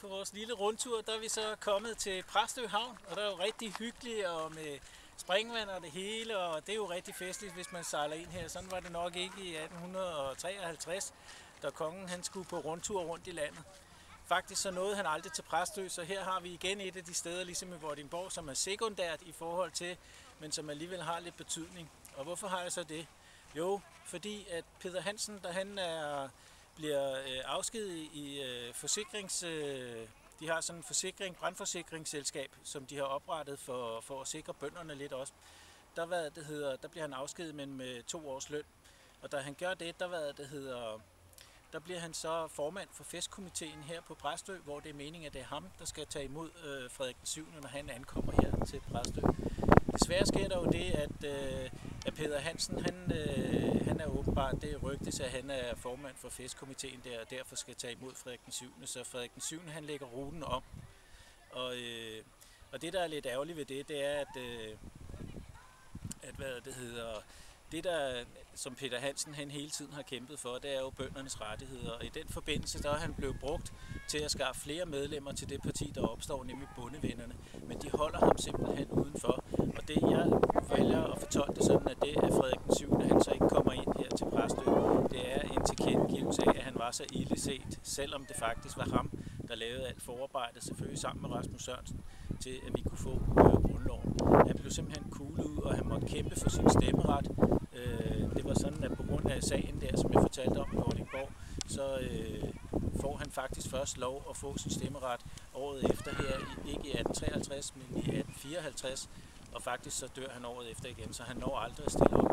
På vores lille rundtur, der er vi så kommet til Præstø Havn, og der er jo rigtig hyggeligt og med springvand og det hele, og det er jo rigtig festligt, hvis man sejler ind her. Sådan var det nok ikke i 1853, da kongen han skulle på rundtur rundt i landet. Faktisk så nåede han aldrig til Præstø, så her har vi igen et af de steder, ligesom i Vordingborg, som er sekundært i forhold til, men som alligevel har lidt betydning. Og hvorfor har jeg så det? Jo, fordi at Peder Hansen, da han bliver afskediget i de har sådan en brandforsikringsselskab, som de har oprettet for at sikre bønderne lidt også. Der bliver han afskediget med 2 års løn. Og da han gør det, der bliver han så formand for festkomiteen her på Præstø, hvor det er meningen, at det er ham, der skal tage imod Frederik den 7., når han ankommer her til Præstø. Desværre sker der jo det, at Peder Hansen, han er åbenbart, det rygtes, at han er formand for festkomiteen der, og derfor skal tage imod Frederik den 7. Så Frederik den 7. han lægger ruten om. Og det, der er lidt ærgerligt ved det er, det der, som Peder Hansen han hele tiden har kæmpet for, det er jo bøndernes rettigheder. Og i den forbindelse, der er han blevet brugt til at skaffe flere medlemmer til det parti, der opstår, nemlig Bondevennerne. Men de holder ham simpelthen udenfor. Og det, jeg vælger at fortolke sådan, at det, at Frederik den 7. han så ikke kommer ind her til Præstø, det er en tilkendegivelse af, at han var så ilde set, selvom det faktisk var ham, der lavede alt forarbejdet, selvfølgelig sammen med Rasmus Sørensen, til at vi kunne få grundloven. Han blev simpelthen kuglet ud, og han måtte kæmpe for sin stemmeret. Det var sådan, at på grund af sagen der, som jeg fortalte om i Vordingborg, så får han faktisk først lov at få sin stemmeret året efter her, ikke i 1853, men i 1854, og faktisk så dør han året efter igen, så han når aldrig at stille op.